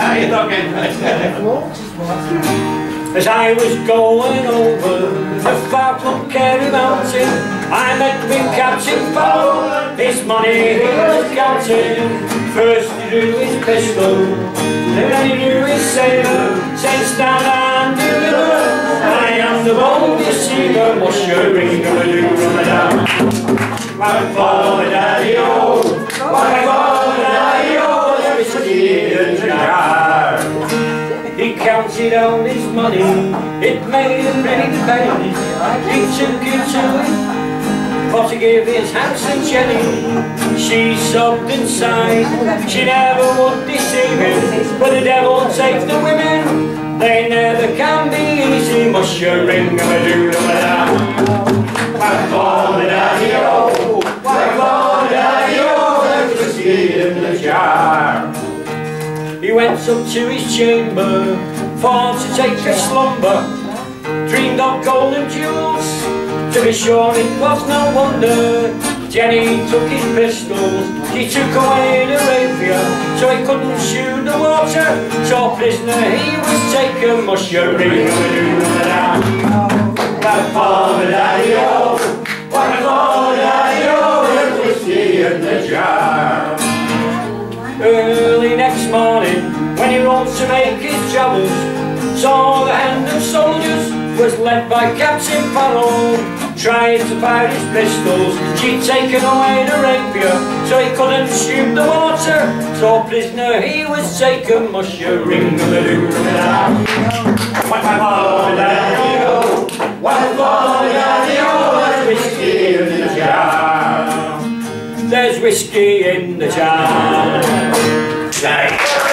How you looking? As I was going over the far from Kerry Mountain, I met with Captain Farrell. His money he was counting. First he drew his pistol, then he drew his saber. Said stand and deliver, I am the boldest seaman. What's your ring gonna do, Ramadan? My father, daddy-o, my father, daddy-o, there's whiskey in the jar. He counted on his money, it made him pretty penny. He took it to him, for to give his handsome Jenny. She sobbed and sighed, she never would deceive him. But the devil takes the women, they never can be easy. Must you ring of a doodle down? My father, daddy-o, my father, daddy-o, there's whiskey in the jar. He went up to his chamber for to take a slumber, dreamed of gold and jewels, to be sure it was no wonder. Jenny took his pistols, she took away the rapier, so he couldn't shoot the water. So prisoner he was taken. Must you ring of a doodle down? My father, daddy-o, my father, daddy-o, there's whiskey in the jar. Early next morning, when he rose to make his travels, saw the hand of soldiers was led by Captain Farrell. Tried to fire his pistols, she'd taken away the rapier, so he couldn't shoot the water. So prisoner he was taken. Must you ring of the doodle down? What my father, daddy-o, what my father, daddy-o, there's whiskey in the jar. There's whiskey in the jar.